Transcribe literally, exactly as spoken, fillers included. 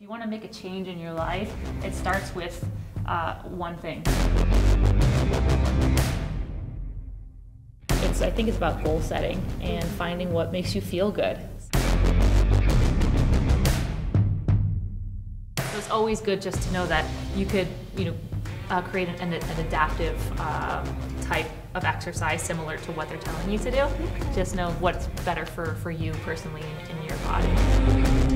you want to make a change in your life, it starts with uh, one thing. It's, I think it's about goal setting and finding what makes you feel good. So it's always good just to know that you could, you know, uh, create an, an adaptive um, type of exercise similar to what they're telling you to do. Just know what's better for, for you personally in, in your body.